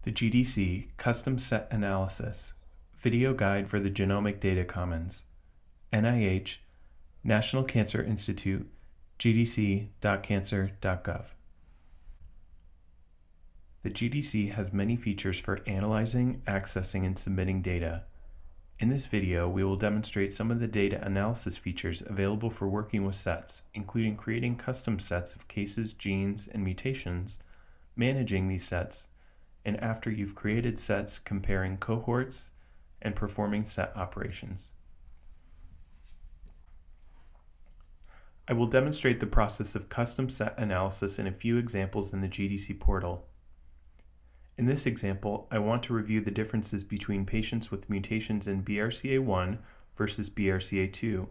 The GDC Custom Set Analysis Video Guide for the Genomic Data Commons, NIH, National Cancer Institute, gdc.cancer.gov. The GDC has many features for analyzing, accessing, and submitting data. In this video, we will demonstrate some of the data analysis features available for working with sets, including creating custom sets of cases, genes, and mutations, managing these sets, and after you've created sets, comparing cohorts, and performing set operations. I will demonstrate the process of custom set analysis in a few examples in the GDC portal. In this example, I want to review the differences between patients with mutations in BRCA1 versus BRCA2.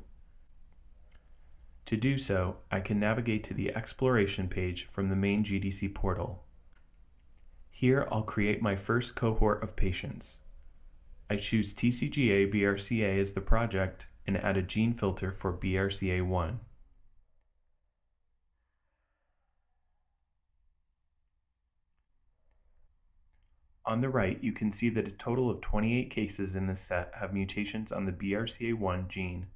To do so, I can navigate to the Exploration page from the main GDC portal. Here, I'll create my first cohort of patients. I choose TCGA BRCA as the project and add a gene filter for BRCA1. On the right, you can see that a total of 28 cases in this set have mutations on the BRCA1 gene.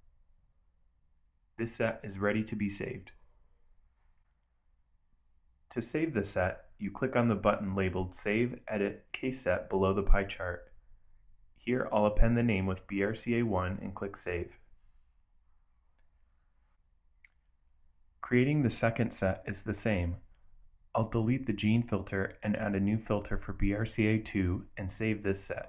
This set is ready to be saved. To save the set, you click on the button labeled Save Edit Case Set below the pie chart. Here, I'll append the name with BRCA1 and click Save. Creating the second set is the same. I'll delete the gene filter and add a new filter for BRCA2 and save this set.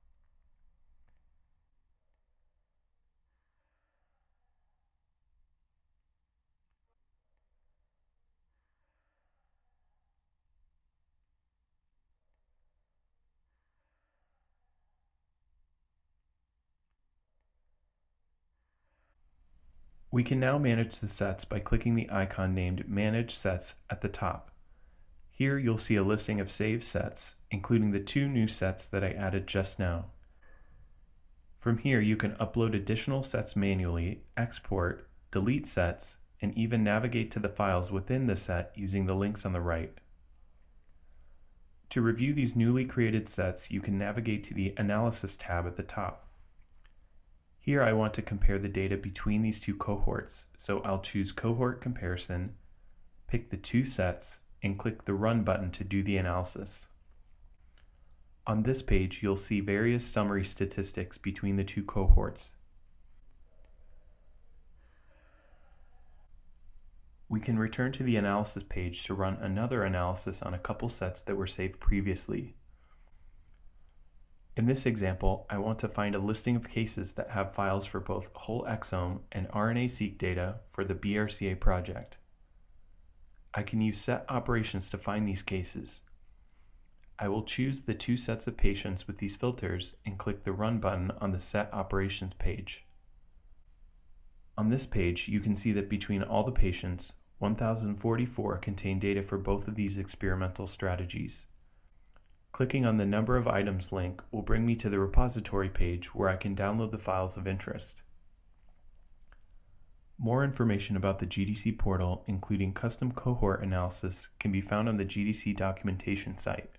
We can now manage the sets by clicking the icon named Manage Sets at the top. Here you'll see a listing of saved sets, including the 2 new sets that I added just now. From here you can upload additional sets manually, export, delete sets, and even navigate to the files within the set using the links on the right. To review these newly created sets, you can navigate to the Analysis tab at the top. Here I want to compare the data between these 2 cohorts, so I'll choose Cohort Comparison, pick the 2 sets, and click the Run button to do the analysis. On this page, you'll see various summary statistics between the 2 cohorts. We can return to the Analysis page to run another analysis on a couple sets that were saved previously. In this example, I want to find a listing of cases that have files for both whole exome and RNA-seq data for the BRCA project. I can use set operations to find these cases. I will choose the 2 sets of patients with these filters and click the Run button on the Set Operations page. On this page, you can see that between all the patients, 1,044 contain data for both of these experimental strategies. Clicking on the Number of Items link will bring me to the repository page where I can download the files of interest. More information about the GDC portal, including custom cohort analysis, can be found on the GDC documentation site.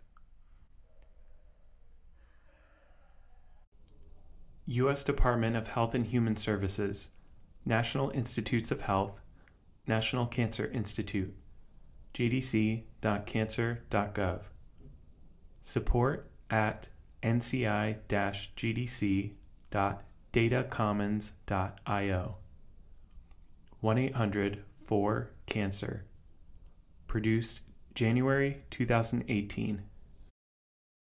U.S. Department of Health and Human Services, National Institutes of Health, National Cancer Institute, gdc.cancer.gov. Support at NCI-GDC.datacommons.io. 1-800-4-CANCER. Produced January 2018.